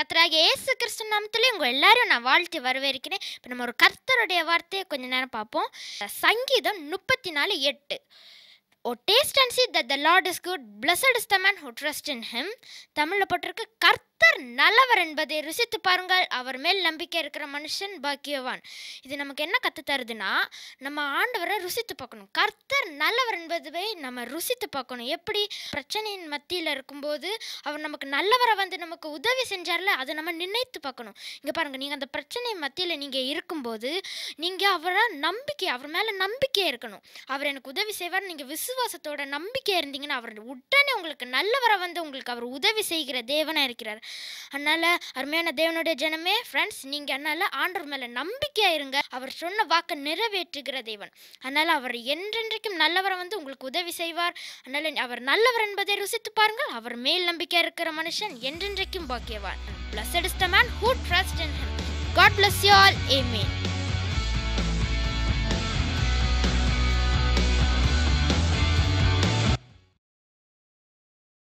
கர்த்தராகிய இயேசு கிறிஸ்து நாமத்திலே உங்க எல்லாரையும் நான் வாழ்த்தி வரவேற்கிறேன். இப்போ நம்ம ஒரு கர்த்தருடைய வார்த்தையை கொஞ்ச நேரம் பார்ப்போம். சங்கீதம் 34:8. Oh, taste and see that the Lord is good. Blessed is the man who trusts in him. தமிழ்ல போட்டிருக்கு, கர்த்தர் நல்லவர் என்பதை ருசித்து பாருங்கள், அவர் மேல் நம்பிக்கை இருக்கிற மனுஷன் பாக்கியவான். இது நமக்கு என்ன கத்து தருதுன்னா, நம்ம ஆண்டவரை ருசித்து பார்க்கணும். கர்த்தர் நல்லவர் என்பதை நம்ம ருசித்து பார்க்கணும். எப்படி பிரச்சனையின் மத்தியில் இருக்கும்போது அவர் நமக்கு நல்லவரை வந்து நமக்கு உதவி செஞ்சார்ல, அதை நம்ம நினைத்து பார்க்கணும். இங்கே பாருங்க, நீங்கள் அந்த பிரச்சனை மத்தியில் நீங்கள் இருக்கும்போது நீங்கள் அவர் மேலே நம்பிக்கை இருக்கணும். அவர் எனக்கு உதவி செய்வார். நீங்கள் விசுவாசத்தோட நம்பிக்கை இருந்தீங்கன்னா அவர் உடனே உங்களுக்கு நல்லவரை வந்து உங்களுக்கு அவர் உதவி செய்கிற தேவனாக இருக்கிறார். அதனால அருமையான தேவனுடைய ஜனமே, ஃப்ரெண்ட்ஸ், நீங்கள் அதனால ஆண்டவர் மேலே நம்பிக்கையாக இருங்க. அவர் சொன்ன வாக்கை நிறைவேற்றுகிற தேவன். அதனால அவர் என்றென்றைக்கும் நல்லவரை வந்து உங்களுக்கு உதவி செய்வார். அதனால அவர் நல்லவர் என்பதை ருசித்து பாருங்கள். அவர் மேல் நம்பிக்கை இருக்கிற மனுஷன் என்றென்றைக்கும் பாக்கியவான். Blessed is the man who trusts in him. God bless you all. Amen.